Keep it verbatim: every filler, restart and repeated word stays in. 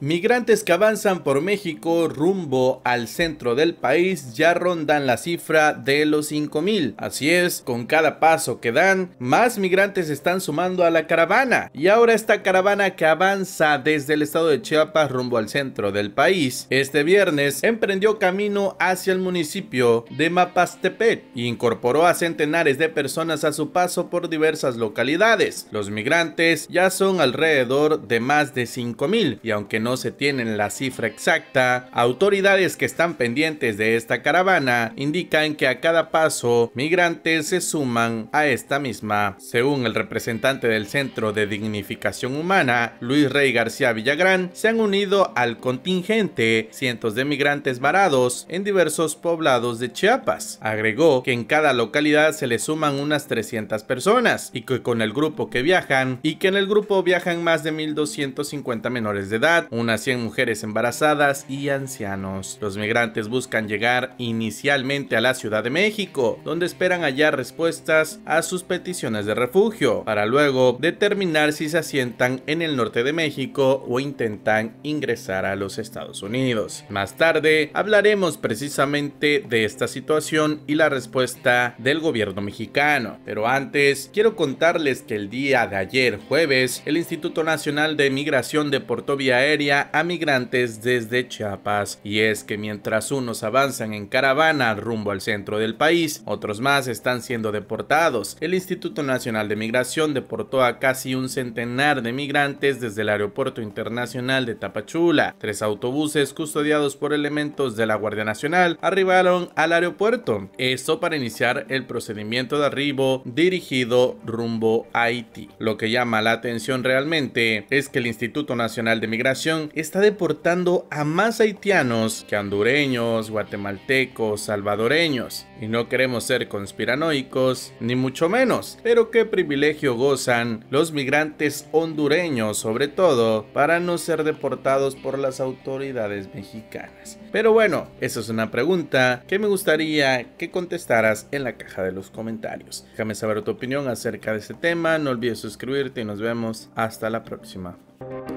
Migrantes que avanzan por México rumbo al centro del país ya rondan la cifra de los cinco mil. Así es, con cada paso que dan, más migrantes están sumando a la caravana. Y ahora esta caravana que avanza desde el estado de Chiapas rumbo al centro del país, este viernes emprendió camino hacia el municipio de Mapastepec e incorporó a centenares de personas a su paso por diversas localidades. Los migrantes ya son alrededor de más de cinco mil y aunque no se tienen la cifra exacta, autoridades que están pendientes de esta caravana indican que a cada paso migrantes se suman a esta misma. Según el representante del Centro de Dignificación Humana, Luis Rey García Villagrán, se han unido al contingente cientos de migrantes varados en diversos poblados de Chiapas. Agregó que en cada localidad se le suman unas trescientas personas y que con el grupo que viajan y que en el grupo viajan más de mil doscientos cincuenta menores de edad, unas cien mujeres embarazadas y ancianos. Los migrantes buscan llegar inicialmente a la Ciudad de México, donde esperan hallar respuestas a sus peticiones de refugio, para luego determinar si se asientan en el norte de México o intentan ingresar a los Estados Unidos. Más tarde hablaremos precisamente de esta situación y la respuesta del gobierno mexicano, pero antes quiero contarles que el día de ayer jueves el Instituto Nacional de Migración deportó vía aérea a migrantes desde Chiapas, y es que mientras unos avanzan en caravana rumbo al centro del país, otros más están siendo deportados. El Instituto Nacional de Migración deportó a casi un centenar de migrantes desde el Aeropuerto Internacional de Tapachula. Tres autobuses custodiados por elementos de la Guardia Nacional arribaron al aeropuerto, esto para iniciar el procedimiento de arribo dirigido rumbo a Haití. Lo que llama la atención realmente es que el Instituto Nacional de Migración está deportando a más haitianos que hondureños, guatemaltecos, salvadoreños. Y no queremos ser conspiranoicos, ni mucho menos, pero qué privilegio gozan los migrantes hondureños, sobre todo, para no ser deportados por las autoridades mexicanas. Pero bueno, esa es una pregunta que me gustaría que contestaras en la caja de los comentarios. Déjame saber tu opinión acerca de este tema, no olvides suscribirte y nos vemos hasta la próxima.